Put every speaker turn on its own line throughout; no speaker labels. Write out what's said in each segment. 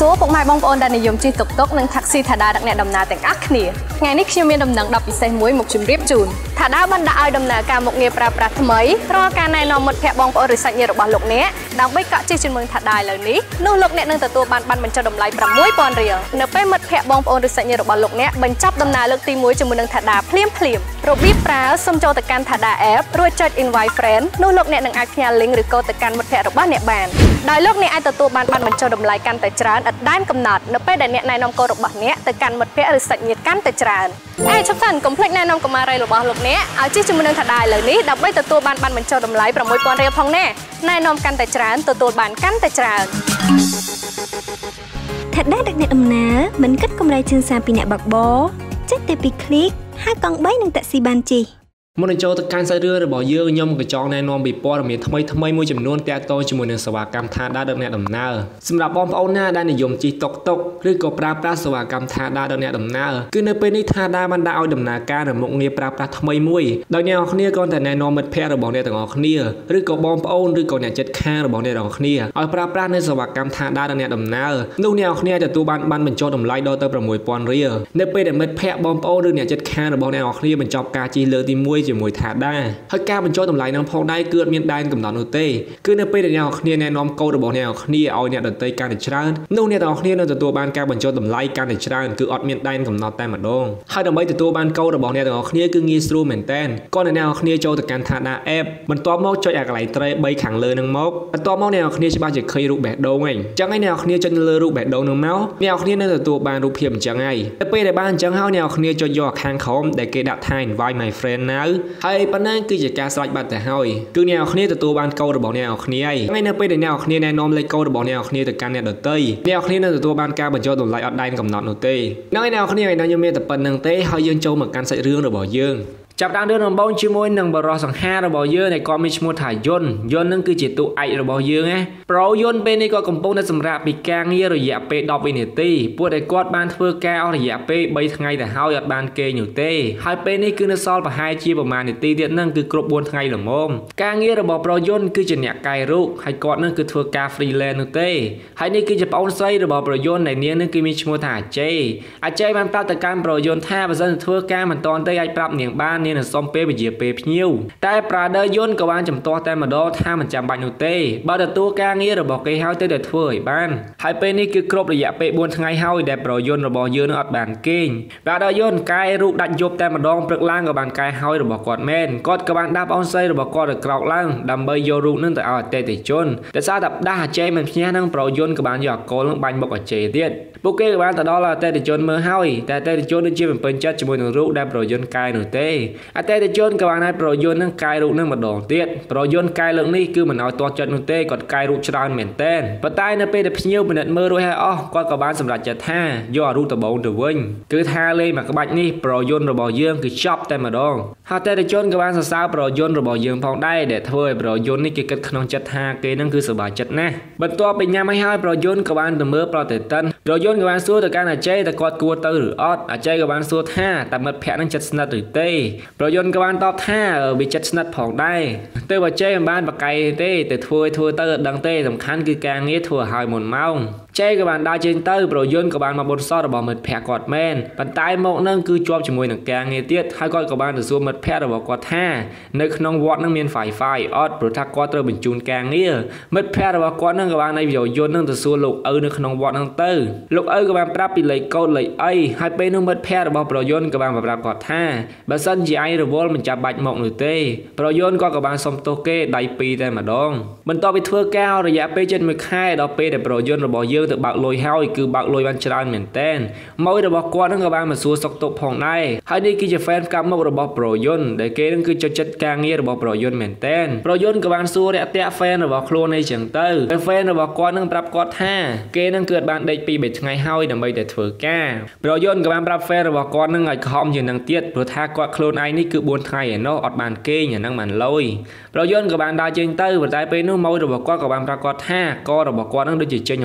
សួរពុកម៉ែបងប្អូនដែលនិយមជិះតុកតុកនិងតាក់ស៊ីថាដាដឹកអ្នកដំណើរទាំងអស់គ្នាថ្ងៃនេះខ្ញុំមានដំណឹងដ៏ពិសេសមួយមកជម្រាបជូនថាដាបានដាក់ឲ្យដំណើរការមុខងារប្រើប្រាស់ថ្មីរាល់ការណែនាំមិត្តភ័ក្តិបងប្អូនឬសាច់ញាតិរបស់លោកអ្នកដើម្បីកក់ជិះជាមួយថាដាឥឡូវនេះនោះលោកអ្នកនឹងទទួលបានប័ណ្ណបញ្ចុះតម្លៃ 6000 រៀលនៅពេលមិត្តភ័ក្តិបងប្អូនឬសាច់ញាតិរបស់លោកអ្នកបញ្ចប់ដំណើរលើកទី 1ជាមួយនឹងថាដាភ្លាមរបៀបប្រើសូមចូលទៅកាន់ថាដា app រួចចុច invite friend នោះលោកអ្នកនឹងអាចផ្ញើ link ឬកូដទៅកាន់មិត្តភ័ក្តិរបស់អ្នកបានដោយលោកអ្នកអាចទទួលបានប័ណ្ណបញ្ចុះតម្លៃកាន់តែច្រើនឥតដែនកំណត់នៅពេលដែលអ្នកណែនាំកូដរបស់អ្នកទៅកាន់មិត្តភ័ក្តិឬសាច់ញាតិកាន់តែច្រើនឈប់សិនកុំភ្លេចណែនាំកុមារីរបស់លោកអ្នកឲ្យជិះជាមួយនឹងថាដាឥឡូវនេះដើម្បីទទួលបានប័ណ្ណបញ្ចុះតម្លៃ 6000 រៀលផងណាណែនាំកាន់តែច្រើនទទួលបានកាន់តែច្រើន
ថាដាដឹកអ្នកដំណើរមិនគិតកម្រៃជើងសារពីអ្នកបើកបរចេះតែពីคลิกហើយកង់3នឹងតាក់ស៊ីបានជិះ
មុននឹងចូលទៅកាន់សាច់រឿងរបស់យើងខ្ញុំក៏ចង់ណែនាំពីព័ត៌មានថ្មីមួយចំនួនទាក់ទងជាមួយនឹងសេវាកម្មថាដាដឹកអ្នកដំណើរសម្រាប់បងប្អូនណាដែលនិយមជិះតុកតុកឬក៏ប្រើប្រាស់សេវាកម្មថាដាដឹកអ្នកដំណើរគឺនៅពេលនេះថាដាបានដាក់ឲ្យដំណើរការនៅមុខងារប្រើប្រាស់ថ្មីមួយដោយអ្នកនរគ្នាគ្រាន់តែណែនាំមិត្តភ័ក្តិរបស់អ្នកទាំងអស់គ្នាឬក៏បងប្អូនឬក៏អ្នកជិតខាងរបស់អ្នកទាំងអស់គ្នាឲ្យប្រើប្រាស់នៅសេវាកម្មថាដាដឹកអ្នកដំណើរនោះអ្នកនរគ្នាទទួលបានប័ណ្ណបញ្ចុះតម្លៃដល់ទៅ 6000 រៀលនៅពេលដែលមិត្តភ័ក្តិបងប្អូនឬអ្នកជិតខាងរបស់អ្នកនរគ្នាបញ្ចប់ការជិះលើកទី 1ជាមួយថាដាហើយការបញ្ចុះតម្លៃនឹងផងដែរគឺអត់មានដែនកំណត់នោះទេគឺនៅពេលដែលអ្នកនរគ្នាណែនាំកូដរបស់អ្នកនរគ្នាឲ្យអ្នកដទៃកាន់តែច្រើននោះអ្នកទាំងអស់គ្នានឹងទទួលបានការបញ្ចុះតម្លៃកាន់តែច្រើនគឺអត់មានដែនកំណត់តែម្ដងហើយដើម្បីទទួលបានកូដរបស់អ្នកទាំងអស់គ្នាគឺងាយស្រួលមែនតើគាត់អ្នកនរគ្នាចូលទៅកាន់ថាដា app បន្ទាប់មកចុចអាកន្លែងត្រេ3ខាងលើនឹងមកបន្ទាប់មកអ្នកនរគ្នាច្បាស់ជាឃើញរូបបេះដូងហ្នឹងអញ្ចឹងហើយអ្នកនរគ្នាចុចលើរូបបេះដូងនឹងមកអ្នកនរគ្នានឹងទទួលបានរូបភាពអញ្ចឹងហើយតែពេលដែលបានអញ្ចឹងហើយអ្នកនរគ្នាចុចយកខាងក្រោមដែលគេដាក់ថា invite my friend now ហើយប៉ុណ្ណឹងគឺជាការស្រេចបាត់ទៅហើយគឺអ្នកនរគ្នាទទួលបានកូដរបស់អ្នកនរគ្នាហើយនៅពេលដែលអ្នកនរគ្នាណែនាំលេខកូដរបស់អ្នកនរគ្នាទៅកាន់អ្នកដទៃអ្នកនរគ្នានឹងទទួលបានការបញ្ចុះតម្លៃអត់ដែនកំណត់នោះទេហ្នឹងហើយអ្នកនរគ្នាឲ្យខ្ញុំមានតែប៉ុណ្្នឹងទេហើយយើងចូលមកកាន់សាច់រឿងរបស់យើងចាប់ដើមរឿងដំបូងជាមួយនឹងបរិសសង្ហារបស់យើងដែលគាត់មានឈ្មោះថាយុននឹងគឺជាតួឯករបស់យើងណាប្រូយុនពេលនេះគាត់កំពុងតែសម្រាប់ពីការងាររយៈពេល10វិនាទីពួកដែលគាត់បានធ្វើការអស់រយៈពេល3ថ្ងៃទៅហើយអត់បានគេងនោះទេហើយពេលនេះគឺនៅសល់ប្រហែលជាប្រហែលនាទីទៀតហ្នឹងគឺគ្រប់4ថ្ងៃល្មមការងាររបស់ប្រូយុនគឺជាអ្នកកែរូបហើយគាត់នឹងគឺធ្វើការ freelance នោះទេហើយនេះគឺជាប្អូនស្រីរបស់ប្រូយុនដែលនាងនឹងគឺមានឈ្មោះថាអាចេបានប្រាប់ទៅកាន់ប្រូយុនថាបើសិនធ្វើការមិនតាន់ទេអាចប្រាប់នាងបាននាងនឹងសុំពេលវិជាពេលភ្ញៀវតែ Brother យុនក៏បានចំទាស់តែម្ដងថាមិនចាំបាច់នោះទេបើទទួលការងាររបស់គេហើយទៅតែធ្វើឲ្យបានហើយពេលនេះគឺគ្រប់រយៈពេល4ថ្ងៃហើយដែលប្រូយុនរបស់យើងនឹងអត់បានគេង Brother យុនកែរូបដាច់យប់តែម្ដងព្រឹកឡើងក៏បានកែហើយរបស់គាត់មែនគាត់ក៏បានដាក់ប្អូនស្រីរបស់គាត់ទៅក្រោកឡើងដើម្បីយករូបនឹងទៅឲ្យអតិថិជនតែសារតែដាស់អាចេមិនភ្ញាក់នឹងប្រូយុនក៏បានយកអកលនឹងបាញ់មុខអាចេទៀតពួកគេក៏បានទៅដល់អតិថិជនមើលហើយតែអតិថិជនដូចជាមិនពេញចិត្តជាមួយនឹងរូបដែលប្រូយុនកែនោះទេអតិថិជនក៏បានឲ្យប្រូយុននឹងកែរូបនឹងម្ដងទៀតប្រូយុនកែលើកនេះគឺមិនឲ្យទាស់ចិត្តនោះទេគាត់កែរូបច្រើនមែនទែនប៉ុន្តែនៅពេលដែលភ្ញៀវពិនិត្យមើលរួចហើយអស់គាត់ក៏បានសម្រេចចិត្តថាយករូបដំបងទៅវិញគឺថាលេងមួយក្បាច់នេះប្រូយុនរបស់យើងគឺចប់តែម្ដងហើយអតិថិជនក៏បានសរសើរប្រូយុនរបស់យើងផងដែរដែលធ្វើឲ្យប្រូយុននេះគេគិតក្នុងចិត្តថាគេនឹងគឺសប្បាយចិត្តណាស់បន្ទាប់ពីញ៉ាំហើយប្រូយុនក៏បានទៅមើលប្រតិទិនប្រូយុនក៏បានសួរទៅកាន់អាចេតើគាត់គួរទៅឬអត់អាចេក៏បានសួរថាតើមិត្តភក្តិនឹងចិត្តស្និទ្ធឬទេប្រូយុនក៏បានតបថាវាចិត្តស្និទ្ធផងដែរទៅអាចេមិនបានបកកែទេទៅធ្វើទៅអត់ដឹងទេសំខាន់គឺការងារធ្វើឲ្យមុនម៉ោងចេក៏បានដើរចេញទៅប្រូយុនក៏បានមកបុណ្យសពរបស់មិត្តភក្តិគាត់មែនប៉ុន្តែមកនឹងគឺជាប់ជាមួយនឹងការងារទៀតហើយគាត់ក៏បានទៅសួរមិត្តភក្តិរបស់គាត់ថានៅក្នុងវត្តនឹងមាន Wi-Fi អត់ព្រោះថាគាត់ត្រូវបញ្ជូនការងារមិត្តភក្តិរបស់គាត់នឹងក៏បានឲ្យយុននឹងទៅសួរលោកឪនៅក្នុងវត្តនឹងទៅលោកឪក៏បានប្រាប់ពីលេខកូដលេខអីហើយពេលនោះមិត្តភក្តិរបស់ប្រូយុនក៏បានប្រាប់គាត់ថាបើសិនជាឯងរវល់មិនចាំបាច់មកនោះទេប្រូយុនគាត់ក៏បានសុំទោសគេដៃពីរតែម្ដងបន្ទាប់ពីធ្វើការរយៈពេលជិត1ខែដល់ពេលដែលប្រូយុនរបស់យើងទៅបើកលុយហើយគឺបើកលុយបានច្រើនមែនតើម៉ួយរបស់គាត់នឹងក៏បានមកសួរសុខទុក្ខផងដែរហើយនេះគឺជា fan កាប់មុខរបស់ប្រូយុនដែលគេនឹងគឺចូលចិត្តការងាររបស់ប្រូយុនមែនតើប្រូយុនក៏បានសួររាក់ទាក់ fan របស់ខ្លួននេះចឹងទៅ fan របស់គាត់នឹងប្រាប់គាត់ថាគេនឹងគឺបានដេកពី3ថ្ងៃហើយដើម្បីតែធ្វើការប្រូយុនក៏បានប្រាប់ fan របស់គាត់នឹងឲ្យខំជាងនឹងទៀតព្រោះថាគាត់ខ្លួនឯងនេះគឺ4ថ្ងៃឯណោះអត់បានគេងអាហ្នឹងបានលុយប្រូយុនក៏បានដើរចេញទៅប៉ុន្តែពេលនោះម៉ួយរបស់គាត់ក៏បានប្រាប់គាត់ថាករបស់គាត់នឹងដូចជាចេញអំបៅ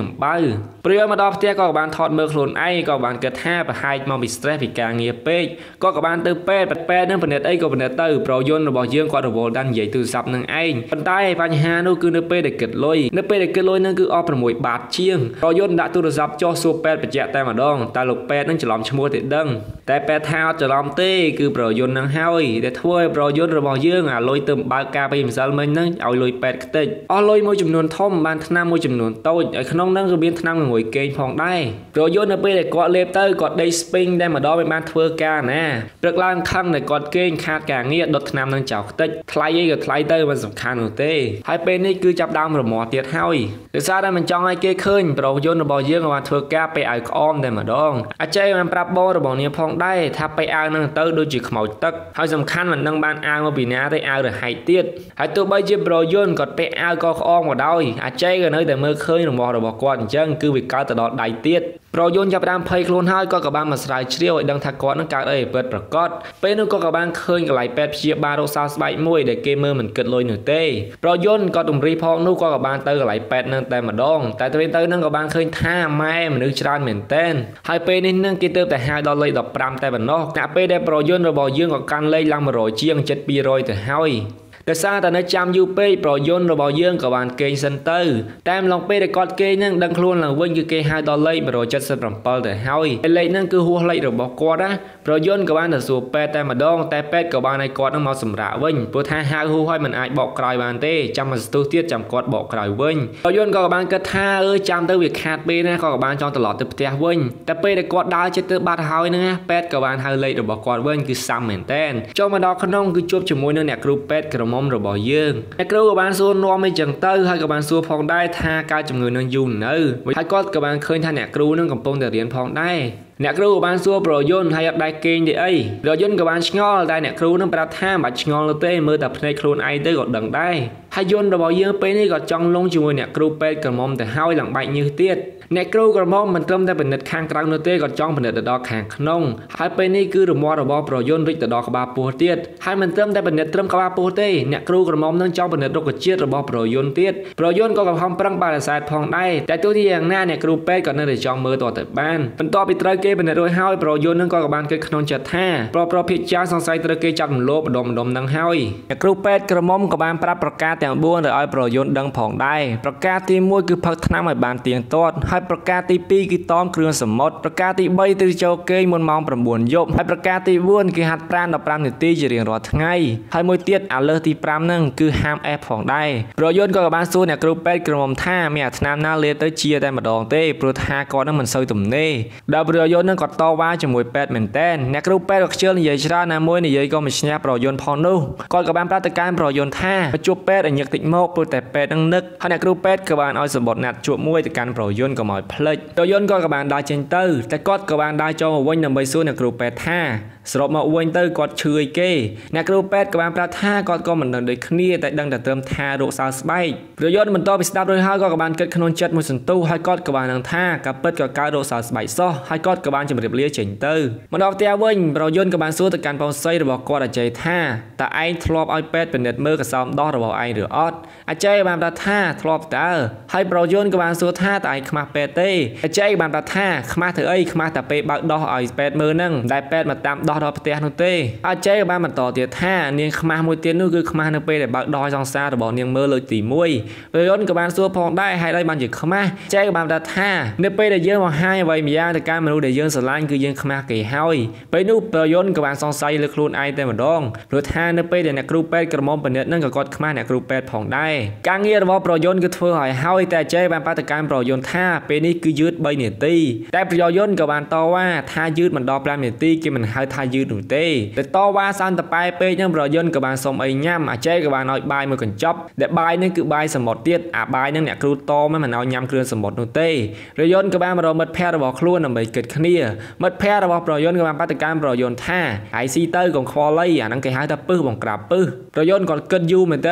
ព្រាមកដល់ផ្ទះក៏បានថតមើលខ្លួនឯងក៏បានគិតថាប្រហែលមកពី stress ពីការងារពេកក៏បានទៅពេទ្យនឹងពិនិត្យអីក៏ពិនិត្យទៅប្រយោជន៍របស់យើងគាត់រវល់ដល់និយាយទូរស័ព្ទនឹងឯងប៉ុន្តែបញ្ហានោះគឺនៅពេលដែលគិតលុយនឹងគឺអស់6បាតជាងប្រយោជន៍ដាក់ទូរស័ព្ទចុះសួរពេទ្យបញ្ជាក់តែម្ដងតែលោកពេទ្យនឹងច្រឡំឈ្មោះទេដឹងតែពេទ្យថាអត់ច្រឡំទេគឺប្រយោជន៍នឹងហើយដែលធ្វើឲ្យប្រយោជន៍របស់យើងអាលុយទៅបើកការពេញម្សិលមិញហ្នឹងឲ្យលុយពេទ្យខ្ទេចអស់លុយមួយចំនួនធំបានថ្នាំមួយចំនួនតូចហើយក្នុងហ្នឹងក៏មានថ្នាំងងុយគេងផងដែរប្រយោជន៍នៅពេលដែលគាត់លេបទៅគាត់ដេកស្ពីងតែម្ដងមិនបានធ្វើការណាព្រឹកឡើងខឹងតែគាត់គេងខាតការងារដុតថ្នាំនឹងចោលខ្ទេចថ្លៃអីក៏ថ្លៃទៅមិនសំខាន់នោះទេហើយពេលនេះគឺចាប់ដើមរមាស់ទៀតហើយដោយសារតែមិនចង់ឲ្យគេឃើញប្រយោជន៍របស់យើងបានធ្វើការពេលឲ្យក្អមតែម្ដងអាចចេះបានប្រាប់បងរបស់នាងផងដែរថាពេលអាវនឹងទៅដូចជាខ្មោចទឹកហើយសំខាន់មិននឹងបានអាវមកពីណាទេអាវរហែកទៀតហើយទោះបីជាប្រយោជន៍គាត់ពេលអាវក៏ក្អមក៏ដោយអាចចេះក៏នៅតែមើលឃើញរមាស់របស់គាត់អញ្ចឹងគឺវាកើតទៅដល់ដៃទៀតប្រយោជន៍ចាប់ដើមភ័យខ្លួនហើយគាត់ក៏បានមកស្រាវជ្រាវឲ្យដឹងថាគាត់នឹងកើតអីពិតប្រាកដពេលនោះគាត់ក៏បានឃើញកន្លែងពេទ្យព្យាបាលរោគសើស្បែកមួយដែលគេមើលមិនគិតលុយនោះទេប្រយោជន៍គាត់ទំរីផងនោះគាត់ក៏បានទៅកន្លែងពេទ្យនឹងតែម្ដងតែទៅនឹងក៏បានឃើញថាម៉ែមនុស្សច្រើនមែនតែនហើយពេលនេះនឹងគេទៅតែហៅដល់លេខ15តែប៉ុណ្ណោះតែពេលដែលប្រយោជន៍របស់យើងក៏កាន់លេខឡើង100ជាងជិត200ទៅហើយដោយសារតែនៅចាំយូរពេកប្រយោជន៍របស់យើងក៏បានគេងសិនទៅតែម្លងពេលដែលគាត់គេងនឹងដឹងខ្លួនឡើងវិញគឺគេហៅដល់លេខ177ទៅហើយលេខហ្នឹងគឺហួសលេខរបស់គាត់ណាប្រយោជន៍ក៏បានទៅសួរពេទ្យតែម្ដងតែពេទ្យក៏បានឲ្យគាត់នឹងមកសម្រាកវិញព្រោះថាហៅហួសហើយមិនអាចបកក្រោយបានទេចាំមកស្ទុះទៀតចាំគាត់បកក្រោយវិញប្រយោជន៍ក៏បានគិតថាចាំទៅវាខាតពេលណាក៏បានចង់ត្រឡប់ទៅផ្ទះវិញតែពេលដែលគាត់ដើរចិត្តទៅបាត់ហើយហ្នឹងពេទ្យក៏បានហៅលេខរបស់គាត់វិញគឺសាំមែនតែនចូលមកដល់ក្នុងគឺជួបជាមួយនឹងអ្នកគ្រូពេទ្យក្រមុំរបស់យើងអ្នកគ្រូក៏បានសួរនាំអីចឹងទៅហើយក៏បានសួរផងដែរថាកើតជំងឺនឹងយូរនៅហើយគាត់ក៏បានឃើញថាអ្នកគ្រូនឹងកំពុងតែរៀនផងដែរអ្នកគ្រូក៏បានសួរប្រយោជន៍ហើយអត់ដែរគេងទេអីប្រយោជន៍ក៏បានឆ្ងល់តែអ្នកគ្រូនឹងប្រាប់ថាមិនបាច់ឆ្ងល់ទេមើលតែភ្នែកខ្លួនឯងទៅក៏ដឹងដែរហើយយន្តរបស់យើងពេលនេះក៏ចង់លងជាមួយអ្នកគ្រូពេទ្យក្រមុំទៅហើយឡើងបែកញើសទៀតអ្នកគ្រូក្រមុំមិនត្រឹមតែពិនិត្យខាងក្រៅនោះទេក៏ចង់ពិនិត្យទៅដល់ខាងក្នុងហើយពេលនេះគឺរមាស់របស់ប្រយោជន៍រីកទៅដល់ក្បាលពោះទៀតហើយមិនត្រឹមតែពិនិត្យត្រឹមក្បាលពោះទេអ្នកគ្រូក្រមុំនឹងចង់ពិនិត្យរុក្ខជាតិរបស់ប្រយោជន៍ទៀតប្រយោជន៍ក៏កំហំប្រឹងបដិសេធផងដែរតែទោះជាយ៉ាងណាអ្នកគ្រូពេទ្យក៏នៅតែចង់មើលតទៅបានបន្ទាប់ពីត្រូវគេពិនិត្យរួចហើយប្រយោជន៍នឹងក៏បានគិតក្នុងចិត្តថាប្រភិជាសង្ស័យត្រូវគេចាប់រំលោភម្ដុំនឹងហើយអ្នកគ្រូពេទ្យក្រមុំក៏បានប្រាប់ប្រការទាំង4ទៅឲ្យប្រយោជន៍ដឹងផងដែរប្រការទី1គឺផឹកថ្នាំឲ្យបានទៀងទាត់ហើយប្រការទី2គឺតមគ្រឿងសមុទ្រប្រការទី3គឺចូលគេងមុនម៉ោង9យប់ហើយប្រការទី4គឺហាត់ប្រាណ15នាទីជារៀងរាល់ថ្ងៃហើយមួយទៀតអាលើសទី5ហ្នឹងគឺហាមអេសផងដែរប្រយោជន៍ក៏បានសួរអ្នកគ្រូពេទ្យក្រមុំថាមានអាថ្នាំណាលេបទៅជាតែម្ដងទេព្រោះថាគាត់នឹងមិនសូវទំនេរដល់ប្រយោជន៍នឹងក៏តវ៉ាជាមួយពេទ្យមែនតែនអ្នកគ្រូពេទ្យក៏ខ្ជិលនិយាយច្រើនណាមួយនិយាយក៏មិនឈ្នះប្រយោជន៍ផងនោះគាត់ក៏បានប្រាប់ទៅកាន់ប្រយោជន៍ថាជួបពេទ្យឲ្យញឹកតិចមកព្រោះតែពេទ្យនឹងនឹកហើយអ្នកគ្រូពេទ្យក៏បានឲ្យសម្បត្តិណាត់ជួបមួយទៅកាន់ប្រយោជន៍ក៏មកផ្លេចប្រយោជន៍ក៏បានដើរចេញទៅតែគាត់ក៏បានដើរចូលមកវិញដើម្បីសួរអ្នកគ្រូពេទ្យថាសរុបមកវិញទៅគាត់ឈឺអីគេអ្នកគ្រូពេទ្យក៏បានប្រាប់ថាគាត់ក៏មិនដឹងដូចគ្នាតែដឹងតែត្រឹមថារោគសើស្បែកប្រយោជន៍បន្តពីស្ដាប់រួចហើយគាត់ក៏បានគិតក្នុងចិត្តមួយសន្ទុះហើយគាត់ក៏បាននឹងថាការពិតក៏កើតរោគសើស្បែកសោះហើយគាត់ក៏បានជម្រាបលាចេញទៅមកដល់ផ្ទះវិញប្រយោជន៍ក៏បានសួរទៅកាន់បងស្រីរបស់គាត់អច័យថាតើឯងធ្លាប់ឲ្យពេទ្យពិនិត្យមើលកសោមដោះរបស់ឯងឬអត់អច័យបានប្រាប់ថាធ្លាប់តើហើយប្រយោជន៍ក៏បានសួរថាតើឯងខ្មាស់ពេទ្យទេអច័យបានប្រាប់ថាខ្មាស់ធ្វើអីខ្មាស់តែពេលបើកដោះឲ្យពេទ្យមើលហ្នឹងតែពេទ្យមកតាមដោះដល់ផ្ទះនោះទេអច័យក៏បានបន្តទៀតថានាងខ្មាស់មួយទៀតនោះគឺខ្មាស់នៅពេលដែលបើកដោះឲ្យសង្សាររបស់នាងមើលលើកទី1ប្រយោជន៍ក៏បានសួរផងដែរហេតុអីបានជាខ្មាស់អច័យក៏បានប្រាប់ថានៅពេលដែលយើងបង្ហាញអ្វីម្យ៉ាងទៅកាន់មនុស្សដែលយើងស្រឡាញ់គឺយើងខ្មាស់គេហើយពេលនោះប្រយោជន៍ក៏បានសង្ស័យលើខ្លួនឯងតែម្ដងព្រោះថានៅពេលដែលអ្នកគ្រូពេទ្យក្រមុំពិនិត្យនឹងក៏គាត់ខ្មាស់អ្នកគ្រូពេទ្យផងដែរការងាររបស់ប្រយោជន៍គឺធ្វើឲ្យហើយតែអច័យបានប្រាប់ទៅកាន់ប្រយោជន៍ថាពេលនេះគឺយឺត3នាទីតែប្រយោជន៍ក៏បានតវ៉ាថាយឺតមិនដល់5នាទីគេមិនហៅថាយឺតនោះទេតែតវ៉ាសន្តិបែពេកនឹងប្រយោជន៍ក៏បានសុំអីញ៉ាំអច័យក៏បានឲ្យបាយមួយកញ្ចប់ដែលបាយនឹងគឺបាយសមុទ្រទៀតអាបាយនឹងអ្នកគ្រូតមិនឲ្យញ៉ាំគ្រឿងសមុទ្រនោះទេប្រយោជន៍ក៏បានមករកមិត្តភ័ក្តិរបស់ខ្លួនដើម្បីគិតគ្នាមិត្តភ័ក្តិរបស់ប្រយោជន៍ក៏បានប្រាប់ទៅកាន់ប្រយោជន៍ថាហើយស៊ីទៅកុំខ្វល់អីអាហ្នឹងគេហៅថាពឹសបង្ក្រាបពឹសប្រយោជន៍គាត់គិតយូរមែនទែនរំ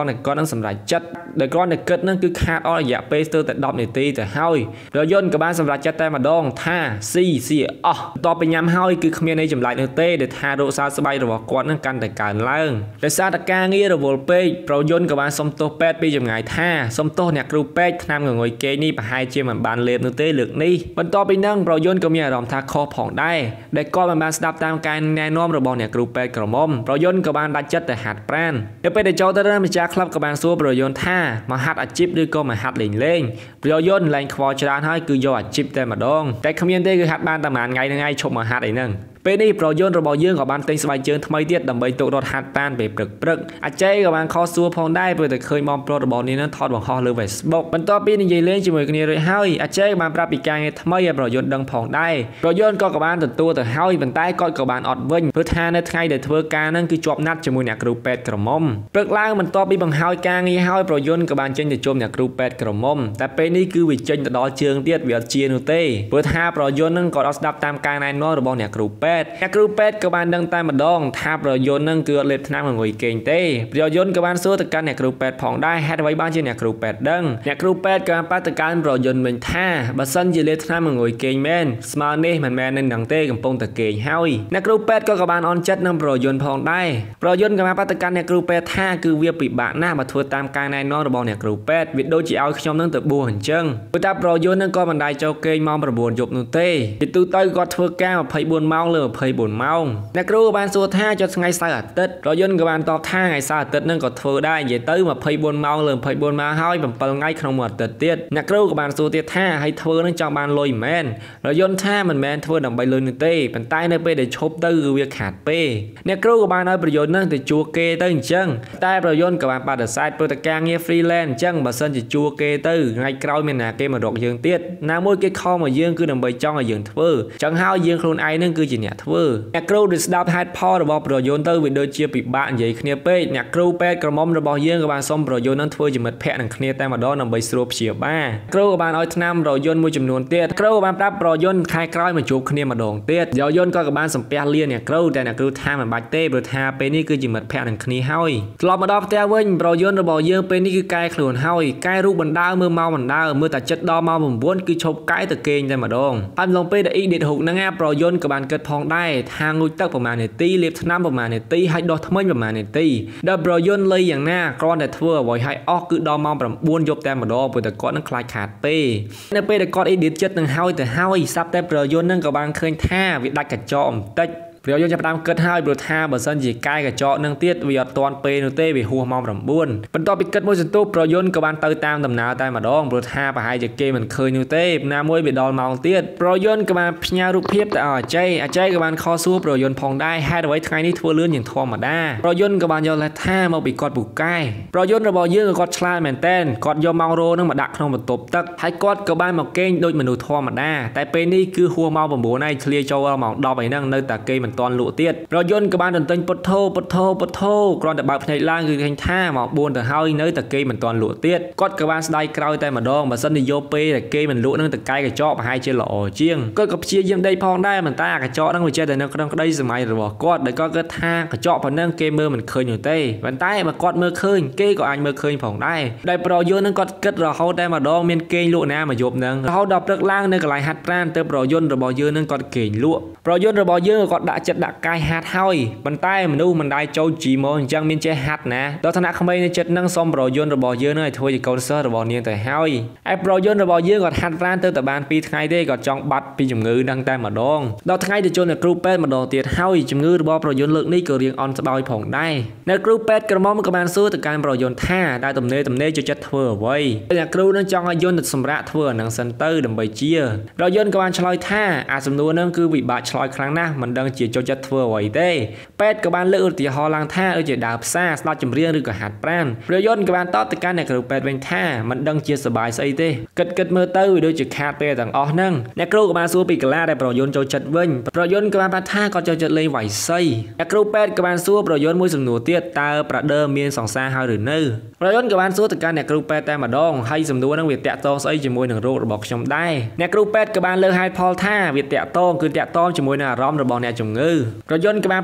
តែគាត់នឹងសម្រេចចិត្តដោយគ្រាន់តែគិតនឹងគឺខាតអស់រយៈពេលស្ទើរតែ10នាទីទៅហើយរថយន្តក៏បានសម្រេចចិត្តតែម្ដងថាស៊ីអស់បន្ទាប់ពីញ៉ាំហើយគឺគ្មានអីចម្លែកនោះទេដែលថារោគសើស្បែករបស់គាត់នឹងកាន់តែកើនឡើងដោយសារតែការងាររវល់ពេកប្រយុទ្ធក៏បានសុំទោសពេទ្យពីចម្ងាយថាសុំទោសអ្នកគ្រូពេទ្យថ្នាំងងុយគេងនេះប្រហែលជាមិនបានលេបនោះទេលើកនេះបន្ទាប់ពីនឹងប្រយុទ្ធក៏មានអារម្មណ៍ថាខុសផងដែរដែលគាត់មិនបានស្ដាប់តាមការណែនាំរបស់អ្នកគ្រូពេទ្យក្រមុំប្រយុទ្ធក៏បានដាច់ចិត្តទៅហាត់ប្រាណនៅពេលដែលចូលទៅដល់ម្ចាស់ក្លឹបក៏បានសួរប្រយុទ្ធថាមកហាត់អាជីពឬក៏មកហាត់លេងប្រយុទ្ធលែងខ្វល់ច្រើនហើយគឺយកអាជីពតែម្ដងតែគ្មានទេគឺហាត់បានតែមួយថ្ងៃនឹងឯងឈប់មកហាត់អីហ្នឹងពេលនេះប្រយុទ្ធរបស់យើងក៏បានទិញស្បែកជើងថ្មីទៀតដើម្បីទុករត់ហាត់ប្រាណពេលព្រឹកអាចេក៏បានខកសួរផងដែរព្រោះតែឃើញបងប្រុសរបស់នាងនឹងថតបង្ហោះលើ Facebook បន្ទាប់ពីនិយាយលេងជាមួយគ្នារួចហើយអាចេក៏បានប្រាប់ពីការងារថ្មីឲ្យប្រយុទ្ធដឹងផងដែរប្រយុទ្ធក៏បានទទួលទៅហើយប៉ុន្តែគាត់ក៏បានអត់វិញព្រោះថានៅថ្ងៃដែលធ្វើការហ្នឹងគឺជាប់ណាត់ជាមួយអ្នកគ្រូពេទ្យក្រមុំព្រឹកឡើងបន្ទាប់ពីបង្ហើយការងារហើយប្រយុទ្ធក៏បានចេញទៅជុំអ្នកគ្រូពេទ្យក្រមុំតែពេលនេះគឺវាចេញទៅដល់ជើងទៀតវាអត់ជានោះទេព្រោះថាប្រយុទ្ធហ្នឹងក៏អត់ស្ដាប់តាមការណែនាំរបស់អ្នកគ្រូពេទ្យក៏បានដឹងតែម្ដងថាប្រយុទ្ធនឹងគឺអត់លេបថ្នាំងុយគេងទេប្រយុទ្ធក៏បានសួរទៅកាន់អ្នកគ្រូពេទ្យផងដែរហេតុអ្វីបានជាអ្នកគ្រូពេទ្យដឹងអ្នកគ្រូពេទ្យក៏បានប្រាប់ទៅកាន់ប្រយុទ្ធវិញថាបើសិនជាលេបថ្នាំងុយគេងមែនស្មើនេះមិនមែននឹងទេកំពុងតែគេងហើយអ្នកគ្រូពេទ្យក៏បានអន់ចិត្តនឹងប្រយុទ្ធផងដែរប្រយុទ្ធក៏បានប្រាប់ទៅកាន់អ្នកគ្រូពេទ្យថាគឺវាពិបាកណាស់បើធ្វើតាមការណែនាំរបស់អ្នកគ្រូពេទ្យវាដូចជាឲ្យខ្ញុំនឹងទៅបួសអញ្ចឹងព្រោះតែប្រយុទ្ធនឹងក៏មិនដែរចូលគេងម៉ោង9យប់នោះទេពីទូទៅគាត់ធ្វើការ24ម៉ោងលើ24ម៉ោងអ្នកគ្រូបានសួរថាចុះថ្ងៃសៅរ៍អាទិត្យប្រយុទ្ធក៏បានតបថាថ្ងៃសៅរ៍អាទិត្យនឹងក៏ធ្វើដែរនិយាយទៅ24ម៉ោងលើ24ម៉ោងហើយ7ថ្ងៃក្នុងមួយអាទិត្យទៀតអ្នកគ្រូក៏បានសួរទៀតថាឲ្យធ្វើនឹងចង់បានលុយមែនប្រយុទ្ធថាមិនមែនធ្វើដើម្បីលុយនោះទេប៉ុន្តែនៅពេលដែលឈប់ទៅគឺវាខាតពេកអ្នកគ្រូក៏បានឲ្យប្រយុទ្ធនឹងទៅជួគេទៅអញ្ចឹងតែប្រយុទ្ធក៏បានបដិសេធព្រោះតែការងារ freelance អញ្ចឹងបើសិនជាជួគេទៅថ្ងៃក្រោយមានណាគេមករកយើងទៀតណាមួយគេខំមកយើងគឺដើម្បីចង់ឲ្យយើងធ្វើអញ្ចឹងហើយយើងខ្លួនឯងនឹងគឺជាអ្នកធ្វើអ្នកគ្រូដែលស្ដាប់ហេតុផលរបស់ប្រយុទ្ធទៅវាដូចជាពិបាកនិយាយគ្នាពេកអ្នកគ្រូពេទ្យក្រមុំរបស់យើងក៏បានសុំប្រយុទ្ធនឹងធ្វើជាមិត្តភក្តិនឹងគ្នាតែម្ដងដើម្បីស្រួលព្យាបាលគ្រូក៏បានឲ្យថ្នាំប្រយុទ្ធមួយចំនួនទៀតគ្រូក៏បានប្រាប់ប្រយុទ្ធខែក្រោយមកជួបគ្នាម្ដងទៀតប្រយុទ្ធក៏បានសំពះលាអ្នកគ្រូតែអ្នកគ្រូថាមិនបាច់ទេព្រោះថាពេលនេះគឺជាមិត្តភក្តិនឹងគ្នាហើយត្រឡប់មកដល់ផ្ទះវិញប្រយុទ្ធរបស់យើងពេលនេះគឺកែខ្លួនហើយកែរូបបណ្ដើមើលមកបណ្ដើមើលតែចិត្តដល់ម៉ោង9គឺឈប់កែទៅគេងតែម្ដងហើយឡងពេលដែលអ៊ីឌីតហុកហ្នឹងប្រយុទ្ធក៏បានគិតផងដែរថាងូចទឹកប្រហែលនាទីលេបថ្នាំប្រហែលនាទីហើយដោះធ្មេញប្រហែលនាទីដល់ប្រយុទ្ធលៃយ៉ាងណាគ្រាន់តែធ្វើអ្វីឲ្យអស់គឺដល់ម៉ោង9យប់តែម្ដងព្រោះតែគាត់នឹងខ្លាចខាតពេកនៅពេលដែលគាត់អ៊ីឌីតចិត្តនឹងហើយទៅហើយស្រាប់តែប្រយុទ្ធនឹងក៏បានឃើញថាវាដាច់កញ្ចក់បន្តិចប្រយុទ្ធចាប់ផ្ដើមគិតហើយព្រោះថាបើសិនជាកាយកញ្ចក់នឹងទៀតវាអត់ទាន់ពេលនោះទេវាហួសម៉ោង9បន្ទាប់ពីគិតមួយសន្ទុះប្រយុទ្ធក៏បានទៅតាមដំណើរតែម្ដងព្រោះថាប្រហែលជាគេមិនឃើញនោះទេណាមួយវាដល់ម៉ោងទៀតប្រយុទ្ធក៏បានផ្ញើរូបភាពទៅឲ្យអាចេក៏បានខកសួរប្រយុទ្ធផងដែរហេតុអ្វីថ្ងៃនេះធ្វើលឿនយ៉ាងធម្មតាប្រយុទ្ធក៏បានយកលេសថាមកពីគាត់ពូកែប្រយុទ្ធរបស់យើងក៏គាត់ឆ្លាតមែនតើគាត់យកម៉ោងរោនឹងមកដាក់ក្នុងបន្ទប់ទឹកហើយគាត់ក៏បានមកគេងដូចមនុស្សធម្មតាតែពេលនេះគឺហួសម៉ោង9ហើយឆ្លៀចូលដល់ម៉ោង10ហើយហ្នឹងនៅតែគេមិនទាន់លក់ទៀតប្រយុទ្ធក៏បានទន្ទិញពុទ្ធោគ្រាន់តែបើកភ្នែកឡើងគឺឃើញថាម៉ោង4ទៅហើយនៅតែគេមិនទាន់លក់ទៀតគាត់ក៏បានស្ដាយក្រោយតែម្ដងបើសិនជាយកពេលតែគេមិនលក់នឹងតកែកញ្ចក់ប្រហែលជាល្អជាងគាត់ក៏ព្យាយាមដេកផងដែរប៉ុន្តែអាកញ្ចក់ហ្នឹងវាចេះតែនៅក្នុងក្តីសម័យរបស់គាត់ដែលគាត់គិតថាកញ្ចក់ប៉ុណ្ណឹងគេមើលមិនឃើញនោះទេប៉ុន្តែបើគាត់មើលឃើញគេក៏អាចមើលឃើញផងដែរដែលប្រយុទ្ធហ្នឹងគាត់គិតរហូតតែម្ដងមានគេងលក់ណាមកយប់ហ្នឹងរហូតដល់ព្រឹកឡើងនៅកន្លែងហាត់ប្រាណទៅប្រយុទ្ធរបស់យើងហ្នឹងគាត់គេងលក់ប្រយុទ្ធរបស់យើងក៏គាត់ដាក់ចិត្តដាក់កាយហាត់ហើយប៉ុន្តែមនុស្សមិនដែរចូលជីមកអញ្ចឹងមានចេះហាត់ណាដល់ថ្នាក់ក្មេងនៅចិត្តហ្នឹងសុំប្រយុទ្ធរបស់យើងនឹងឲ្យធ្វើជាកូនសិស្សរបស់នាងទៅហើយឯប្រយុទ្ធរបស់យើងគាត់ហាត់ប្រាណទៅតែបាន2ថ្ងៃទេគាត់ចង់បាត់ពីជំងឺហ្នឹងតែម្ដងដល់ថ្ងៃទៅជន់នៅគ្រូពេទ្យម្ដងទៀតហើយជំងឺរបស់ប្រយុទ្ធលើកនេះក៏រៀងអន់ស្បើយផងដែរនៅគ្រូពេទ្យក្រមុំក៏បានសួរទៅកាន់ប្រយុទ្ធថាដែលទំនេរចូលចិត្តធ្វើអ្វីអ្នកគ្រូនឹងចង់ឲ្យយន្តទៅសម្រាប់ធ្វើអាហ្នឹងសិនទៅដើម្បីជាប្រយុទ្ធក៏បានឆ្លើយថាអាសំណួរហ្នឹងគឺវិបាកឆ្លើយខ្លាំងណាស់មិនដឹងជាចូលចិត្តធ្វើអ្វីទេពេទ្យក៏បានលើកឧទាហរណ៍ឡើងថាដូចជាដើរផ្សារស្ដាប់ចម្រៀងឬក៏ហាត់ប្រាណប្រយុទ្ធក៏បានតបទៅកាន់អ្នកគ្រូពេទ្យវិញថាមិនដឹងជាសប្បាយស្អីទេគិតមើលទៅវាដូចជាខាតពេលទាំងអស់ហ្នឹងអ្នកគ្រូក៏បានសួរពីកីឡាដែលប្រយុទ្ធចូលចិត្តវិញប្រយុទ្ធក៏បានប្រាប់ថាគាត់ចូលចិត្តលេងវាយសីអ្នកគ្រូពេទ្យក៏បានសួរប្រយុទ្ធមួយសំណួរទៀតតើប្រដឺមានសង្សារហើយឬនៅប្រយុទ្ធក៏បានសួរទៅកាន់អ្នកគ្រូពេទ្យតែម្ដងហើយសំណួរហ្នឹងវាតាក់ទងស្អីជាមួយនឹងរោគរបស់ខ្ញុំដែរអ្នកគ្រូពេទ្យក៏បានលើកហេតុផលថាវាតាក់ទងគឺតាក់ទងជាមួយនឹងអារម្មណ៍របស់អ្នកជំងឺប្រយុទ្ធក៏បានប្រាប់តែម្ដ